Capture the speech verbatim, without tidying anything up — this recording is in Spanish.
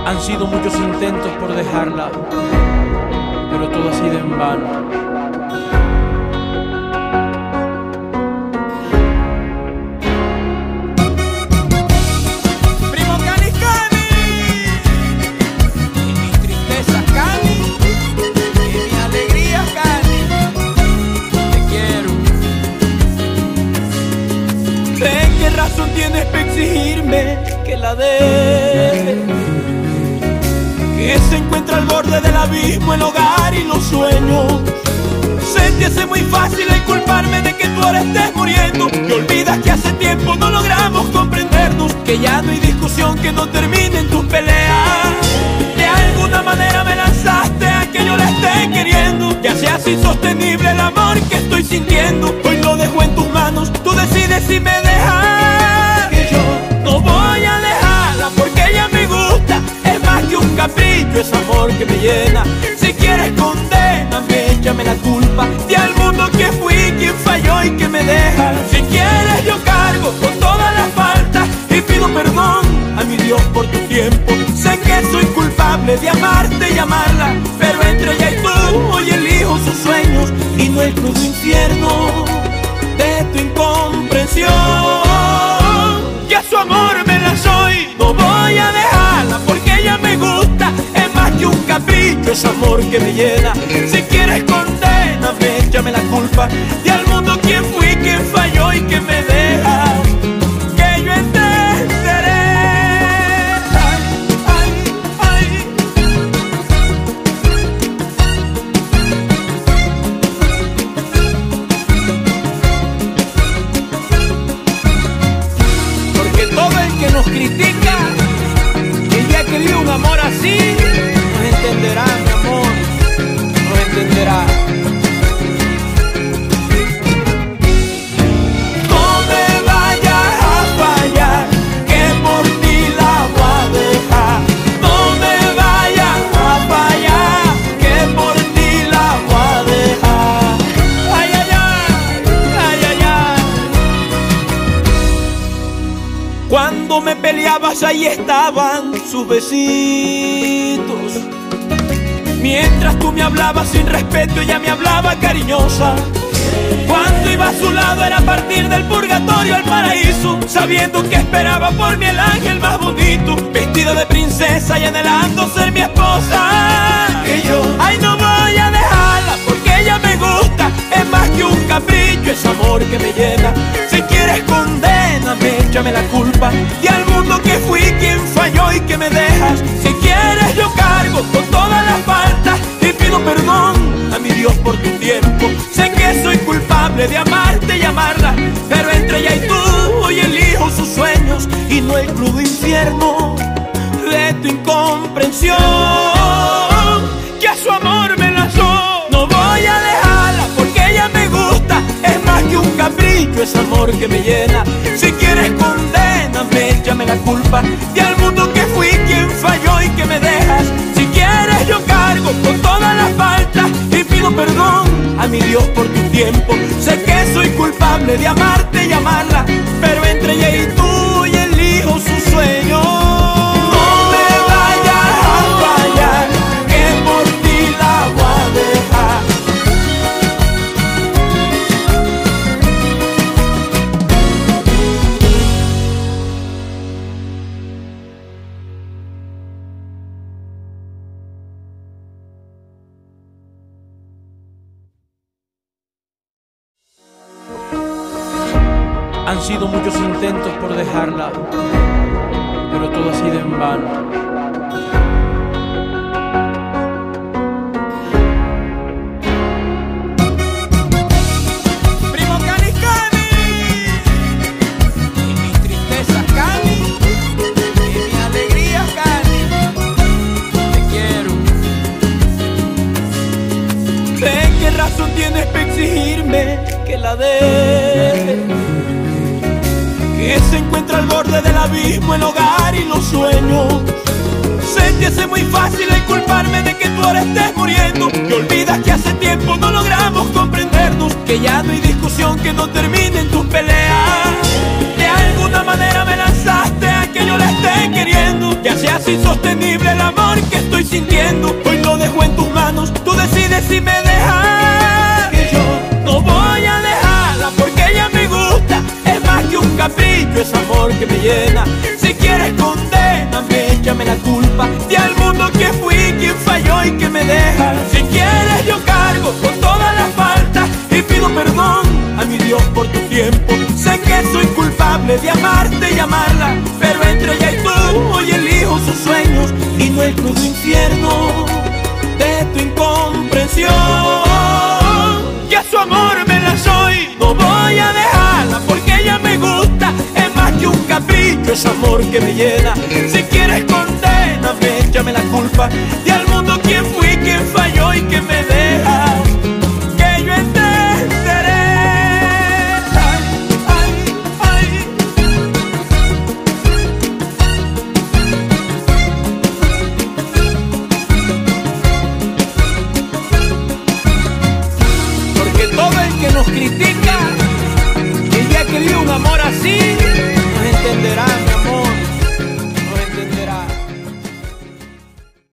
Han sido muchos intentos por dejarla, pero todo ha sido en vano. ¿Qué razón tienes para exigirme que la deje? Que se encuentra al borde del abismo el hogar y los sueños. Se te hace muy fácil el culparme de que tú ahora estés muriendo. Que olvidas que hace tiempo no logramos comprendernos, que ya no hay discusión que no termine en tus peleas. De alguna manera me lanzaste a que yo la esté queriendo. Ya se hace insostenible el amor que estoy sintiendo. Hoy lo dejo en tus manos, tú decides si me dejas. Que yo no voy a dejarla porque ella me gusta. Es más que un capricho, es amor que me llena. Si quieres condéname, échame la culpa de al mundo que fui quien falló y que me deja. Si quieres yo cargo con todas las faltas y pido perdón a mi Dios por tu tiempo. Sé que soy culpable de amarte y amarla, pero entre ella y tú hoy elijo sus sueños y no el crudo infierno de tu incomprensión. Ya su amor me la soy, no voy a dejarla porque ella me gusta. Es más que un capricho, es amor que me llena. Si quieres condéname, échame la culpa de al mundo quien fui, quien falló y que me deja. Que yo entenderé. Ay, ay, ay. Porque todo el que nos critica, que ya ha querido un amor así, nos entenderá, mi amor, nos entenderá. No me vayas a fallar, que por ti la voy a dejar. No me vayas a fallar, que por ti la voy a dejar. Ay, ay, ay, ay, ay, ay. Cuando me peleabas ahí estaban sus besitos. Mientras tú me hablabas sin respeto, ella me hablaba cariñosa. Cuando iba a su lado era partir del purgatorio al paraíso, sabiendo que esperaba por mí el ángel más bonito, vestido de princesa y anhelando ser mi esposa. Que yo, ay, no voy a dejarla porque ella me gusta. Es más que un capricho, es amor que me llena. Si quieres condéname, échame la culpa y al mundo que fui quien falló y que me dejas. Si quieres yo cargo con todas las faltas y pido perdón a mi Dios por tu tiempo. Sé que soy culpable de amarte y amarla, pero entre ella y tú hoy elijo sus sueños y no el crudo infierno de tu incomprensión. Que a su amor me lanzó, no voy a dejarla porque ella me gusta. Es más que un capricho, es amor que me llena. Si quieres condéname, échame la culpa de al mundo que fui quien falló y que me dejas. Si quieres yo cargo con todas las faltas y pido perdón a mi Dios por tu tiempo. Sé que soy culpable de amarte y amarla, pero entre ella y tú hoy elijo sus sueños. No me vayas a fallar, que por ti la voy a dejar. Han sido muchos intentos por dejarla, pero todo ha sido en vano. Primo Cani Cani, y mis tristezas Cani, y mis alegrías Cani, te quiero. ¿De qué razón tienes para exigirme que la deje? Que se encuentra al borde del abismo el hogar y los sueños. Se te hace muy fácil el culparme de que tú ahora estés muriendo. Que olvidas que hace tiempo no logramos comprendernos, que ya no hay discusión que no termine en tus peleas. De alguna manera me lanzaste a que yo la esté queriendo. Ya se hace Es insostenible el amor que estoy sintiendo. Hoy lo dejo en tus manos, tú decides si me dejas. Que yo no voy a dejarla porque ella me gusta. Es más que un capricho, es amor que me llena. Si quieres condéname, échame la culpa de al mundo que fui, quien falló y que me deja. Si quieres yo cargo con todas las faltas y pido perdón a mi Dios por tu tiempo. Sé que soy culpable de amarte y amarla, pero entre ella y tú hoy elijo sus sueños y no el crudo infierno de tu incomprensión. Ya su amor me la soy, no voy a dejarla porque ella me gusta. Es más que un capricho, es amor que me llena. Si quieres condéname, échame la culpa de al mundo quien fui, quien falló y que me deja. Que yo entenderé. Ay, ay, ay. Porque todo el que nos critica, que ya ha querido un amor así,